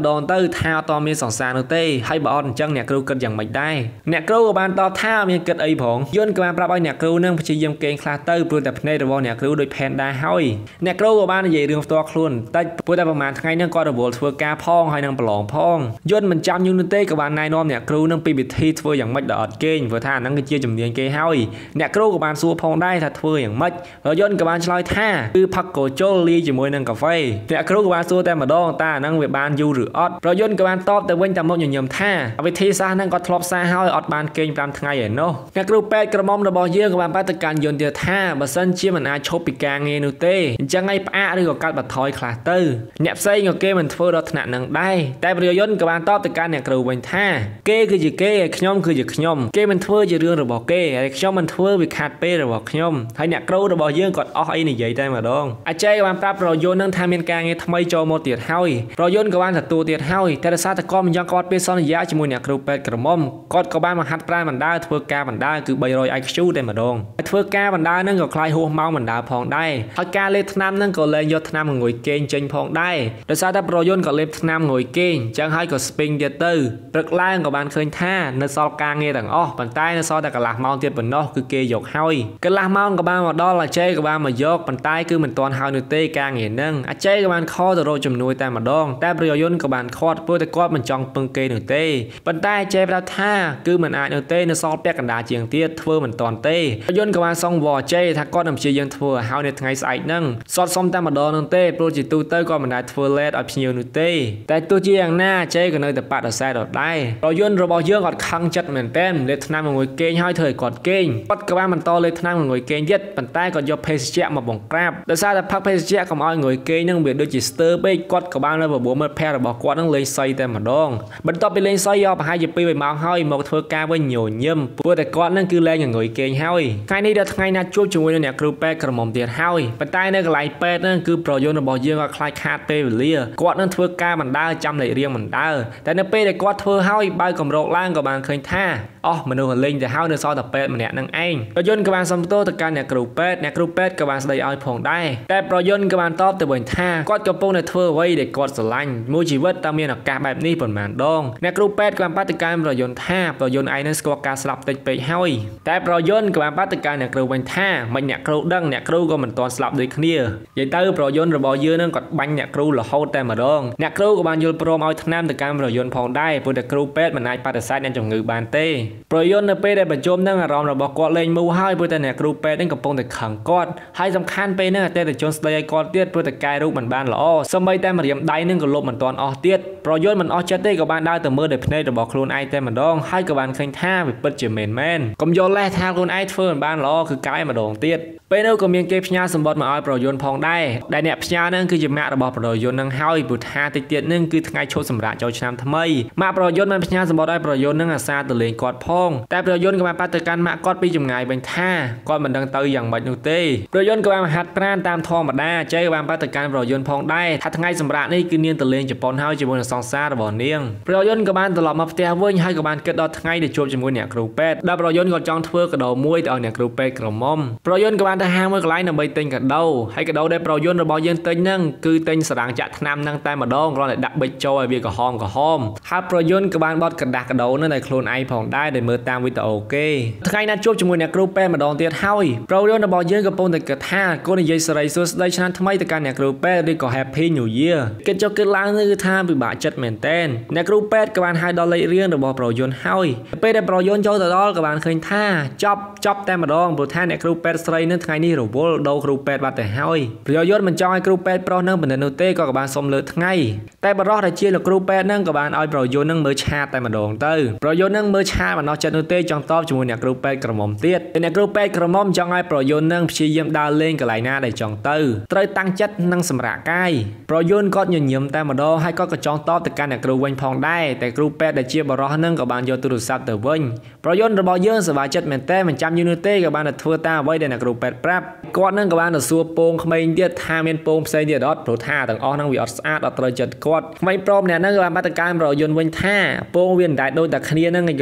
ดองเตอร์ท่าตอนมีสองสารโนเต้ให้บอลจังเนี่ยครูเกิดอย่างไม่ได้เนี่ยครูกับบ้านตอบท่ามีเกิดไอ้ผงย้อนกับบ้านปรับไอ้เนี่ยครูนั่งพยายามเก่งคลาเตอร์ปลุกแต่ในระบบเนี่ยครูโดยแพนได้ห้อยเนี่ยครูกับบ้านใหญ่เรื่องตัวคลุนแต่ปลุกแต่ประมาณไงนั่งก็ระบบทัวร์กาพองให้นั่งปลองพองย้อนมันจำยูนเต้กับบ้านนายน้อมเนี่ยครูนั่งปีบิดที่ทัวร์อย่างไม่ดอดเก่งเพื่อท่านั่งก็เชี่ยจำเนียนเกยห้อยเนี่ยครูกับบ้านซัวพองได้ถ้าทัวร์อย่างไม่เราย้อนกับบ้านชลอยท่าคือพักโกโจลีจมวยนั่งกาแฟเนี่ยครูกับบ้านซัวแต่มาดองตานั่งเว็บบ้านยูหรือออดเราย้อนกับบ้านตอบแต่เว้นแต่หมดอย่างยำท่าวิธีซานั่งก็ทลบซาห้อยออดบ้านเก่งตามไงเห็นเนาะเนี่ยครูแปดกระมอมระบอยเยื่อกับบ้านปัตตการยนเดียท่าบัสันเชี่ยมันอาชบปีกางเงนูเต้จะไงป้าหรือกับการบัดทอยคลาเตอร์เนี่ยไซงกับเกมันทัวร์รถหนักนั่งได้แต่ประโยชน์กับบ้านตอบแต่การเนี่ยครูเป็นท่าเก้คือจะเก้ขย่อมคือจะขย่อมเก้มันทัวร์จะเรื่องระบอเก้ขย่อมมันทัวร์วิคาดเป้ระบอขย่อมให้เนี่ยครูระบอยเยื่อกอดอ้อยนี่ใหญ่ได้มาดองอาเจ้กับบ้านปราบประโยชน์นั่งทำเมียนกางเงทำไมโจโมเตียดห้อยประโยชน์กับบ้านศัตรูเตียดห้อยแต่ละซาตะก้อมยังกอดเปซอนยาจมูกเนี่ยครูแปดกระมอมกอดกับบ้านมาฮัดปลายมันได้ทัวร์กามันได้คือใบรอยไอคิวได้มาดองทัวร์กามันได้นั่งกับคลายหัวเมามันได้พองได้ถ้าการเล็บน้ำนั่งก็เลยยศน้ำงวยเกณฑ์เจงพองได้แต่ซาตะประโยชน์กับเล็บน้ำงวยเกณฑ์จังให้กับสปริงเดเตอร์ปรึกล่างกับบ้านเคยท่าในซอกกางเงี้ยต่างอ้อปันใต้ในซอแต่กะลาเมาเทียบปนนอกคือเกยยกห้อยกะลาเมากับบ้านมาดอละเจกับบ้านมายกปันใต้คือเหมือนตอนฮาวนูเต้กางเงี้ยนั่งอาเจกับบ้านข้อตะโรจำนวนแต่มาดองแต่ประโยชน์กับบ้านคอดเพื่อแต่กอดมันจองปึงเกยนูเต้ปันใต้เจประท่าคือเหมือนอานูเต้ในซอกแปกกันดาเจียงเตี้ยทัวร์เหมือนตอนเต้ประโยชน์กับบ้านซองวอเจถ้ากอดนำเชียยังทัวร์ฮาวในไงใส่นั่งซอดซ้อมแต่มาดองนูเต้โปรจิตูเต้ก็มันได้ทัวร์เลดอัพเชียนูเต้แต่ตัวเจียงหน้าเจก็ในแต่ปัดแต่ใส่ดอดได้ประโยชน์ระบอยเยอะกอดคังจัดเหมือนเต้นเล็ดน้ำมันงวยเกยให้เถยกอดเกยปัดกับบ้านมันโตเล็ดน้ำมันงวยเกยยึดปันใต้ก็ยกเพสเชียมาบ่งกราบแต่ซาแต่พักเพสเชียกับอ้อยงวยเกยนั่งเบียดด้วยจิสเตอร์ไปกอดกับบ้านแล้วบัวมันแพ้ระบอกกอดนั่งเลยใส่แต่มาดองบรรทบไปเลยใส่ยอไปให้จะปีไปมองให้หมกเธอกาไว้เหนียวเยี่ยมปัวแต่กอดนั่นคือแรงอย่างงวยเกยให้ใครนี่เดือดไงน่าจุ๊บจมูกเนี่ยครูแปะกระหม่อมเตียนให้ปันใต้นั่นก็ไหลเป็ดนั่นคือประโยชน์ระบอกเยอะก็คล้ายคาดเปย์เลียกอดนั่นเธอกามันได้จำเลยเรียงมันได้แต่ในเป้แต่กอดเธอให้ใบกำโรกล่างกับบางเคยท่าอ๋อมันดูลิงแต่ห้าวเนื้อซอแต่เป็ดมันเนี่ยนั่งเองประโยชน์กับบางซัมโตตะการเนี่ยครูเป็ดกับบางสไลด์อ้อยผงได้แต่ประโยชน์กับบางตอบแต่บนท่ากอดกระโปรงในเธอไว้เด็กกอดสลันมูชีวิตตามเมียนอากาศแบบนี้ผลมันดองเนี่ยครูเป็ดกับบางปฏิการประโยชน์ท่าประโยชน์ไอ้นั่นสกอการสลับติดไปห้อยแต่ประโยชน์กับบางปฏิการเนี่ยครูบนท่ามันเนี่ยครูดังเนี่ยครูก็มันตอนสลับด้วยគ្នាยัยเตอร์ประโยชน์ระบอยเยอะนั่งกดบังเนี่ยครูหล่อโหดแต่มาดองเนี่ยครูกับบางโยนโปรมเอาทน้ำตะการประโยชน์พองได้เพื่อแต่ครูเป็ดมันนายปฏิเสธในจงือบานเต้ประโยชน์ในเป้ได้ประจมนั่งอารมณ์ระบอกกอดเล่นมูให้เพื่อแต่เนี่ยครูเป็ดนั่งกับปงแต่ขังกอดให้สำคัญไปนั่งแต่จนสไลด์กอดเตี้ยเพื่อแต่กายรูปมันบานหล่อสมัยแต่มาเรียมได้นั่งกับลมมันตอนออเตี้ยประโยชน์มันออเจเต้กับบานได้แต่เมื่อเด็กในระบอกครูนไอแต่มันดองให้กับบานเคยท่าไปเปิดเจมแมนกำยอแล่ท่าครูนไอเฟิร์นบานหล่อคือกายมาดองเตี้ยเป็นเอาก็มีเก็บพญาสมบัติมาเอาประโยชน์พองได้แต่เนี่ยพญานั่นคือจะมาระบอกประโยชน์นั่งห้อยบุตรหาติดเตียนนั่นคือไงโชว์สำราญเจ้าชามทำไมมาประโยชน์มันพญาสมบัติได้ประโยชน์นั่งอาซาตะเลงกอดพองแต่ประโยชน์กับมาปัตตการมากอดปีจมไงเป็นท่ากอดมันดังเตยอย่างบัดนูเต้ประโยชน์กับมาหัดปราณตามทองมาได้ใจกับมาปัตตการประโยชน์พองได้ถ้าทั้งไงสำราญนี่คือเนียนตะเลงจะปนห้อยจะบนซองซาระบอกเนียงประโยชน์กับมาตลอดมาเตะเว้ยให้กับมาเกิดดอดทั้งไงเดี๋ยวจบจมูกเนี่ยครูเป็ดได้ประโยชน์กับจองเทือกระโดมวยแต่เอาเนี่ยครูเป็ดกระมอมประโยชน์กับมาทหารเมื่อกลายนำไปเต็งกระโดให้กระโดได้ประโยชน์ระบอกยังเต็งนั่งคือเต็งสางจะนำนั่งแต่มาดองเราเลยดักใบโจยเบียกับห้อมถ้าประโยชน์กับมาบอดกระดักกระโดนั่นในโคลนไอพองได้ในมือตามวิตาโอเคทั้งไงนั่นจบจมูกเนี่ยครูเป็ดมาดองเตี้ยห้อยประโยชน์ระบอกยังกับปนแต่กระท่าก็ในยัยสไลซูสได้ชนะทำไมแต่การเนี่ยครูเป็ดได้ก่อแฮปปี้นิวเยียร์เกิดจบเกิดล้างนี่คือท่าบิบะจัดแมนเต้นเนี่ยครูเป็ดกับมาให้ดอลเลยเรียนระบอกประโยชน์ห้อยเป็ดได้ประโยชน์โจแต่ดอลกับมาเคยท่าจับแต่มาดองบุตรท่าเนี่ยครูเป็ดสไลนั่นทั้งไงนี่ระบบโดครูเป็ดบาดแต่ห้อยประโยชน์มันจอยครูเป็ดเพราะนั่งเป็นนูเต้ก็กับบานสมเลือดทั้งไงแต่บรอดได้เชี่ยหรือครูเป็ดนั่งกับบานเอาประโยชน์นั่งมือชาแต่มาดองเตอร์ประโยชน์นั่งมือชามันเอาจัดนูเต้จองตอบจมูกเนี่ยครูเป็ดกระหม่อมเตี้ยเนี่ยครูเป็ดกระหม่อมจองไอประโยชน์นั่งชี้เยี่ยมดาวเล่นกับไหลหน้าได้จองเตอร์เตยตั้งจัดนั่งสำราญกายประโยชน์ก็ยืนยิ้มแต่มาดองให้ก็กระจองตอบแต่การเนี่ยครูเวงพองได้แต่ครูเป็ดได้เชี่ยบรอดนั่งกับบานโยตุรุสับเตอร์เวงประโยชน์ระบอกเยอะสบายจัดแมนเต้มันจำยูนูเต้กับบานทัวร์ตาไว้ได้เนี่ยครูเป็ดปรับกอดนั่งกับบานซัวโป่งขมิ้นเดียดทาเมียนโป่งใส่เดียดดอทโปรท่าต่างอ้อนั่งวิออสอาร์ดอัตราจัดกอดขมิ้นโปรเนี่ยนั่งกับบานมาตรการประโยชน์เวงท่าโป่งเวียนได้โดยแต่คณีนั่งในโยเรือชรา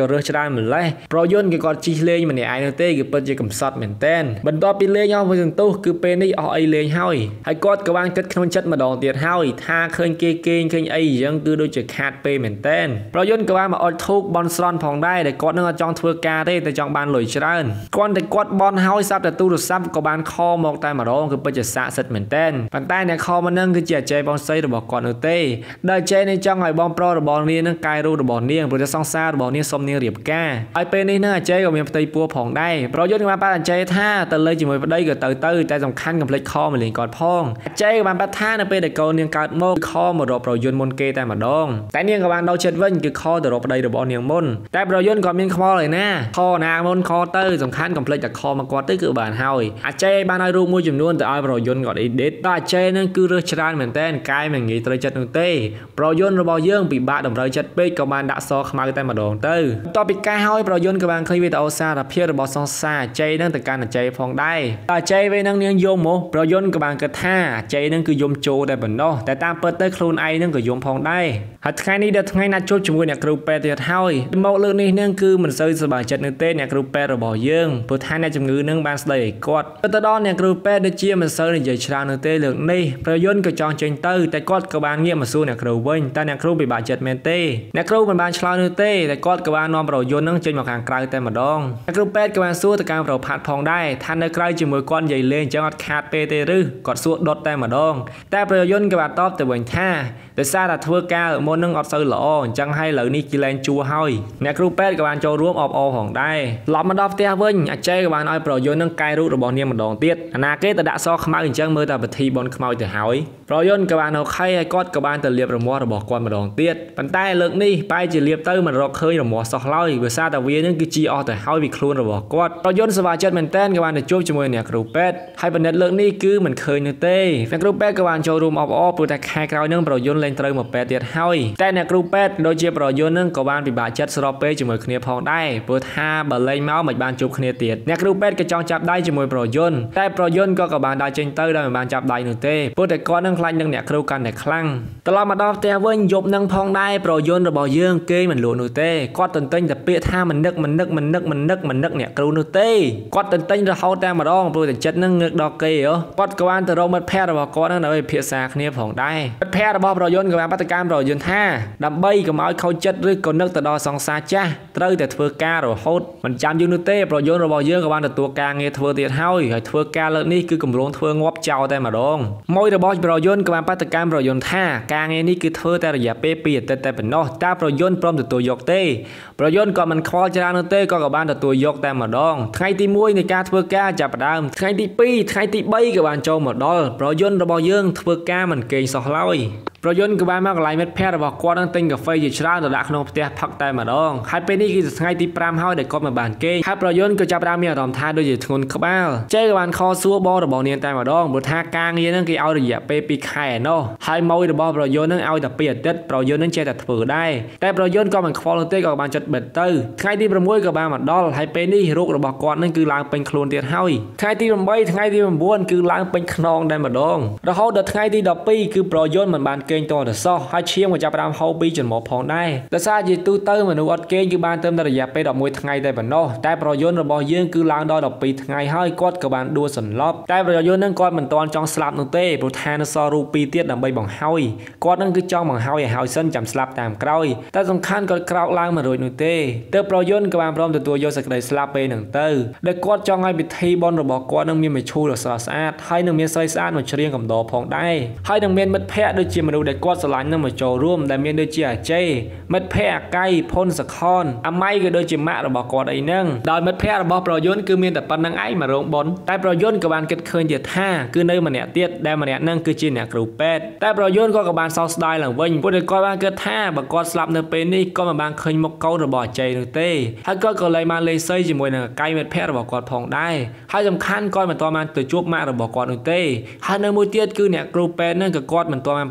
ច្រើនម្លេះប្រយុទ្ធគេគាត់ជីលេងម្នាក់ឯងនោះទេគឺពិតជាកំសត់មែនតែនបន្ទាប់ពីលេងអស់មួយសន្ទុះគឺពេលនេះអស់អីលេងហើយគាត់ក៏បានគិតក្នុងចិត្តម្ដងទៀតហើយថាឃើញគេគេងឃើញអីអញ្ចឹងគឺដូចជាខាតពេលមែនតែនប្រយុទ្ធក៏បានមកអុចធូបបន់ស្រន់ផងដែរដែលគាត់នឹងអត់ចង់ធ្វើការទេតែចង់បានលុយច្រើនគាត់តែគាត់បន់ហើយសាប់តែទូរស័ព្ទក៏បានខលមកតែម្ដងគឺពិតជាស័ក្តិសិទ្ធិមែនតែនប៉ុន្តែអ្នកខលមកនឹងគឺជាអចេបងស្រីរបស់គាត់នោះទេដែលអចេនេះចង់ឲ្យបងប្រុសរបស់នាងនឹងកែរូបរបស់នាងព្រោះតែសង្សាររបស់នាងសុំនាងរៀបការហើយពេលនេះនឹងអចេក៏មានផ្ទៃពោះផងដែរប្រយុទ្ធក៏បានប្រាប់អចេថាទៅលេងជាមួយប្តីក៏ទៅតែសំខាន់កុំភ្លេចខលមកលេងគាត់ផងអចេក៏បានប្រាប់ថានៅពេលដែលកូននាងកើតមកខលមករកប្រយុទ្ធមុនគេតែម្ដងតែនាងក៏បានដោចិត្តវិញគឺខលទៅរកប្តីរបស់នាងមុនតែប្រយុទ្ធក៏មានខ្វល់ឯណាខលណាមុនខលទៅសំខាន់កុំភ្លេចតែខលមកគាត់ទៅគឺបានហើយអចេបានឲ្យរូបមួយចំនួនទៅឲ្យប្រយុទ្ធគាត់អ៊ីឌីតតែអចេនឹងគឺរើសច្រើនមែនតែនកាយមិនងាយត្រូវចិត្តនោះទេប្រយុទ្ធរបស់យើងពិបាកតម្រូវចិត្តពេកក៏បានដាក់សខ្មៅតែម្ដងទៅបន្ទាប់ពីការហើយប្រយុទ្ធក៏បានឃើញវីដេអូសារភាពរបស់សង្សារអចេនឹងទៅកាន់អចេផងដែរតែអចេពេលហ្នឹងនាងយំមកប្រយុទ្ធក៏បានគិតថាអចេនឹងគឺយំចូលតែប៉ុណ្ណោះតែតាមពិតទៅខ្លួនឯងនឹងក៏យំផងដែរហើយថ្ងៃនេះដល់ថ្ងៃណាត់ជួបជាមួយអ្នកគ្រូពេទ្យទៀតហើយមកលើកនេះនឹងគឺមិនសូវសប្បាយចិត្តនោះទេអ្នកគ្រូពេទ្យរបស់យើងព្រោះថាអ្នកជំងឺនឹងបានស្ដីឲ្យគាត់ទៅដល់អ្នកគ្រូពេទ្យដូចជាមិនសូវនិយាយច្រើននោះទេលើកនេះប្រយុទ្ធក៏ចង់ចេញទៅតែគាត់ក៏បានងាកមកសួរអ្នកគ្រូវិញតែអ្នកគ្រូពិបាកចិត្តមែនទេអ្នកគ្រូមិនបានឆ្លើយនោះទេតែគាត់ក៏បាននាំប្រយុទ្ធនឹងចេញមកខាងក្រៅតែម្ដងអ្នកគ្រូពេទ្យក៏បានសួរទៅកាន់ប្រផាត់ផងដែរថានៅក្រៅជាមួយគាត់និយាយលេងអញ្ចឹងអត់ខាតពេលទេឬគាត់សួរដុតតែម្ដងតែប្រយុទ្ធក៏បានតបទៅវិញថាដោយសារតែធ្វើការមុននឹងអត់សូវល្អអញ្ចឹងហើយឥឡូវនេះគេលែងជួហើយអ្នកគ្រូពេទ្យក៏បានចូលរួមអបអរផងដែរឡប់មកដល់ផ្ទះវិញអចេក៏បានឲ្យប្រយុទ្ធនឹងកែរូបរបស់នាងម្ដងទៀតអាណាគេទៅដាក់សខ្មៅអញ្ចឹងមើលតែពិធីបន់ខ្មោចទៅហើយប្រយុទ្ធក៏បានអូខេហើយគាត់ក៏បានទៅលាបរមាស់របស់គាត់ម្ដងទៀតប៉ុន្តែលើកនេះបែរជាលាបទៅមិនរកឃើញរមាស់សោះឡើយវាសារតែវានឹងគឺជាអស់ទៅហើយពីខ្លួនរបស់គាត់ប្រយុទ្ធសប្បាយចិត្តមែនតើក៏បានទៅជួបជាមួយអ្នកគ្រូពេទ្យហើយបណ្ឌិតលើកនេះគឺមិនឃើញនោះទេអ្នកគ្រូពេទ្យក៏បានចូលរួមអបអរព្រោះតែខែក្រោយនឹងប្រយុទ្ធលែងត្រូវមកពេទ្យទៀតហើយតែអ្នកគ្រូពេទ្យដូចជាប្រយុទ្ធនឹងក៏បានពិបាកចិត្តស្របពេលជាមួយគ្នាផងដែរព្រោះថាបើលែងមកមិនបានជួបគ្នាទៀតអ្នកគ្រូពេទ្យក៏ចង់ចាប់ដៃជាមួយប្រយុទ្ធតែប្រយុទ្ធក៏បានដើរចេញទៅដោយមិនបានចាប់ដៃនោះទេព្រោះតែគាត់នឹងខ្លាចនឹងអ្នកគ្រូកាន់តែខ្លាំងត្រឡប់មកដល់ផ្ទះវិញយប់នឹងផងដែរប្រយុទ្ធរបស់យើងគេមិនលក់នោះទេគាត់ទន្ទិញតែពាក្យថាមិននឹកអ្នកគ្រូនោះទេគាត់ទន្ទិញរហូតតែម្ដងព្រោះតែចិត្តនឹងងើកដល់គេគាត់ក៏បានទៅរកមិត្តភ័ក្តិរបស់គាត់នឹងដើម្បីពិភាក្សាគ្នាផងដែរមិត្តភ័ក្តិរបស់ប្រយុទ្ធក៏បានបាត់កម្មប្រយុទ្ធថាដើម្បីកុំឲ្យខូចចិត្តឬក៏នឹកទៅដល់សង្សារចាស់ត្រូវតែធ្វើការរហូតមិនចាំយូរនោះទេប្រយុទ្ធរបស់យើងក៏បានទទួលការងារធ្វើទៀតហើយធ្វើការលើកនេះគឺគម្រោងធ្វើងាប់ចោលតែម្ដងមួយរបស់ប្រយុទ្ធក៏បានបាត់កម្មប្រយុទ្ធថាការងារនេះគឺធ្វើតែរយៈពេល2អាទិត្យតែប៉ុណ្ណោះតែប្រយុទ្ធព្រមទទួលយកទេប្រយុទ្ធក៏មិនខ្វល់ច្រើននោះទេក៏បានទទួលយកតែម្ដងថ្ងៃទី1នៃការធ្វើការចាប់ផ្ដើមថ្ងៃទី2ថ្ងៃទី3ក៏បានចូលមកដល់ប្រយុទ្ធរបស់យើងធ្វើការមិនគេងសោះឡើយប្រយុទ្ធក៏បានមកកន្លែងមិត្តភ័ក្តិរបស់គាត់នឹងទិញកាហ្វេជាច្រើនទៅដាក់ក្នុងផ្ទះផឹកតែម្ដងហើយពេលនេះគឺថ្ងៃទី5ហើយដែលគាត់មិនបានគេងហើយប្រយុទ្ធក៏ចាប់ផ្ដើមមានអារម្មណ៍ថាដូចជាធ្ងន់ក្បាលចេះក៏បានខកសួរបងរបស់នាងតែម្ដងព្រោះថាការងារនឹងគេឲ្យរយៈពេល2ខែណោះហើយម៉ួយរបស់ប្រយុទ្ធនឹងឲ្យតែ2អាទិត្យប្រយុទ្ធនឹងចេះតែធ្វើដែរតែប្រយុទ្ធក៏មិនខ្វល់នោះទេក៏បានចិត្តបិទទៅថ្ងៃទី6ក៏បានមកដល់ហើយពេលនេះរោគរបស់គាត់នឹងគឺឡើងពេញខ្លួនទៀតហើយថ្ងៃទី8ថ្ងៃទី9គឺឡើងពេញខ្នងតែម្ដងរហូតដល់ថ្ងៃទី12គឺប្រយុទ្ធមិនបានគេងតទៅសោះហើយឈាមក៏ចាប់ផ្ដើមហូរពីចន្មោះផងដែរដោយសារជាទូទៅមនុស្សអត់គេងគឺបានត្រឹមតែរយៈពេល11ថ្ងៃតែប៉ុណ្ណោះតែប្រយុទ្ធរបស់យើងគឺឡើងដល់12ថ្ងៃហើយគាត់ក៏បានដួលសន្លប់តែប្រយុទ្ធនឹងគាត់មិនទាន់ចង់ស្លាប់នោះទេព្រោះថានៅសល់រូប2ទៀតដើម្បីបង្ហើយគាត់នឹងគឺចង់បង្ហើយឲ្យហើយសិនចាំស្លាប់តាមក្រោយតែសំខាន់គាត់ក្រោកឡើងមិនរួចនោះទេទើបប្រយុទ្ធក៏បានព្រមទទួលយកសេចក្តីស្លាប់ពេលហ្នឹងទៅដែលគាត់ចង់ឲ្យពិធីបុណ្យរបស់គាត់នឹងមានមឈូសដ៏ស្រស់ស្អាតហើយនឹងមានស្រីស្អាតមកច្រៀងកំដរផងដែរហើយនឹងមានមិត្តភ័ក្តិដូចជាមនុស្សដែលគាត់ស្រឡាញ់នឹងមកចូលរួមដែលមានដូចជាអាចេមិត្តភ័ក្តិអាកៃផុនសខនអាម៉ៃក៏ដូចជាម៉ាក់របស់គាត់អីហ្នឹងដោយមិត្តភ័ក្តិរបស់ប្រយុទ្ធគឺមានតែប៉ុណ្្នឹងឯងមករោងបុណ្យតែប្រយុទ្ធក៏បានគិតឃើញទៀតថាគឺនៅម្នាក់ទៀតដែលម្នាក់ហ្នឹងគឺជាអ្នកគ្រូពេទ្យតែប្រយុទ្ធក៏បានសោកស្ដាយឡើងវិញព្រោះតែគាត់បានគិតថាបើគាត់ស្លាប់នៅពេលនេះក៏មិនបានឃើញមុខកូនរបស់អាចេនោះទេហើយគាត់ក៏លែងបានលេងសើចជាមួយនឹងអាកៃមិត្តភ័ក្តិរបស់គាត់ផងដែរហើយសំខាន់គាត់មិនទាន់បានទៅជួបម៉ាក់របស់គាត់នោះទេហើយនៅមួយទៀតគឺអ្នកគ្រូពេទ្យហ្នឹងក៏គាត់មិនទាន់បានប្រាប់រឿង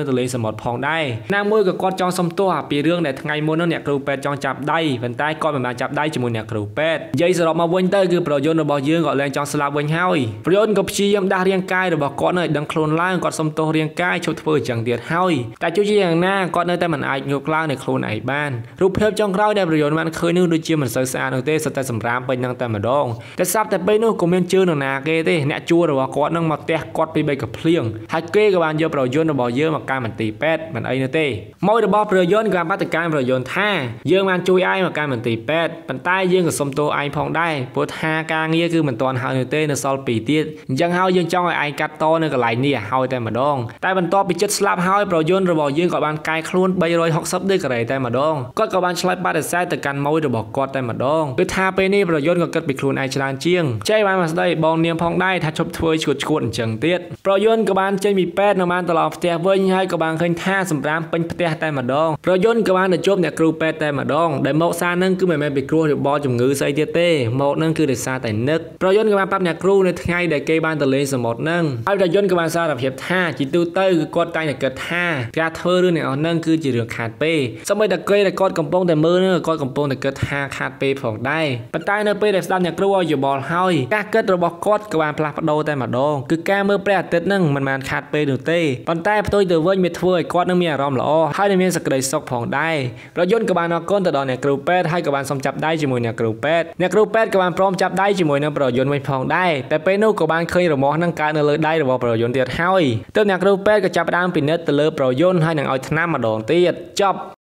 ទលេសមុទ្រផងដែរណាមួយក៏គាត់ចង់សុំទោសពីរឿងដែលថ្ងៃមុននោះអ្នកគ្រូពេទ្យចង់ចាប់ដៃប៉ុន្តែគាត់មិនបានចាប់ដៃជាមួយអ្នកគ្រូពេទ្យនិយាយសរុបមកវិញទៅគឺប្រយោជន៍របស់យើងក៏លែងចង់ស្លាប់វិញហើយប្រយោជន៍ក៏ព្យាយាមដាស់រាងកាយរបស់គាត់នៅឲ្យដឹងខ្លួនឡើងគាត់សុំទោសរាងកាយឈប់ធ្វើអញ្ចឹងទៀតហើយតែទោះជាយ៉ាងណាគាត់នៅតែមិនអាចងើបឡើងនៃខ្លួនឯងបានរូបភាពចុងក្រោយដែលប្រយោជន៍បានឃើញនោះដូចជាមិនសូវស្អាតនោះទេសុទ្ធតែសម្រាមពេញនឹងតែម្ដងតែស្រាប់តែពេលនោះក៏មានជើងនរណាគេទេអ្នកជួលរបស់គាត់នឹងមកផ្ទះគាត់ពី3កភ្លៀងហើយគេក៏បានយកប្រយោជន៍របស់យើងមកកាន់មន្ទីរពេទ្យមិនអីនោះទេម៉ួយរបស់ប្រយោជន៍ក៏បាត់ទៅកាន់ប្រយោជន៍ថាយើងបានជួយឯងមកកាន់មន្ទីរពេទ្យប៉ុន្តែយើងក៏សុំទោសឯងផងដែរព្រោះថាការងារគឺមិនទាន់ហើយនោះទេនៅសល់2ទៀតអញ្ចឹងហើយយើងចង់ឲ្យឯងកាត់តនៅកន្លែងនេះឲ្យតែម្ដងតែបន្ទាប់ពីចិត្តស្លាប់ហើយប្រយោជន៍របស់យើងក៏បានកែខ្លួន360ដឺក្រេតែម្ដងគាត់ក៏បានឆ្លើយបដិសេធទៅកាន់ម៉ួយរបស់គាត់តែម្ដងគឺថាពេលនេះប្រយោជន៍ក៏គិតពីខ្លួនឯងច្រើនជាងចេះបានមកស្ដីបងនាងផងដែរថាឈប់ធ្វើឈួតអញ្ចឹងទៀតប្រយោជន៍ក៏បានចេញពីពេទ្យនៅបានត្រឡប់ផ្ទះវិញហើយក៏បានឃើញថាសម្រាមពេញផ្ទះតែម្ដងប្រយោជន៍ក៏បានទៅជួបអ្នកគ្រូពេទ្យតែម្ដងដែលមកសារនឹងគឺមិនមែនពីគ្រោះរបបជំងឺស្អីទៀតទេមកនឹងគឺដោយសារតែនឹកប្រយោជន៍ក៏បានប្រាប់អ្នកគ្រូនៅថ្ងៃដែលគេបានទៅលេងសមុទ្រនឹងហើយប្រយោជន៍ក៏បានសារភាពថាជាទូទៅគឺគាត់តែងតែគិតថាការធ្វើរឿងទាំងអស់នឹងគឺជារឿងខាតពេលសូម្បីតែគេដែលគាត់កំពុងតែមើលនឹងគាត់កំពុងតែគិតថាខាតពេលផងដែរប៉ុន្តែនៅពេលដែលស្ដាប់អ្នកគ្រូឲ្យយោបល់ហើយការគិតរបស់គាត់ក៏បានផ្លាស់ប្ដូរតែម្ដងគឺការមើលព្រះអាទិត្យនឹងមិនបានខាតពេលនោះទេប៉ុន្តែផ្ទុយទៅវិញវាធ្វើឲ្យគាត់នឹងមានអារម្មណ៍ល្អហើយនឹងមានសេចក្តីសុខផងដែរប្រយោជន៍ក៏បានអរគុណទៅដល់អ្នកគ្រូពេទ្យហើយក៏បានសុំចាប់ដៃជាមួយអ្នកគ្រូពេទ្យអ្នកគ្រូពេទ្យក៏បានព្រមចាប់ដៃជាមួយនឹងប្រយោជន៍វិញផងដែរតែពេលនោះក៏បានឃើញរមាស់នឹងកើតនៅលើដៃរបស់ប្រយោជន៍ទៀតហើយទើបអ្នកគ្រូពេទ្យក៏ចាប់ផ្ដើមពិនិត្យទៅលើប្រយោជន៍ហើយនឹងឲ្យថ្នាំម្ដងទៀតចប់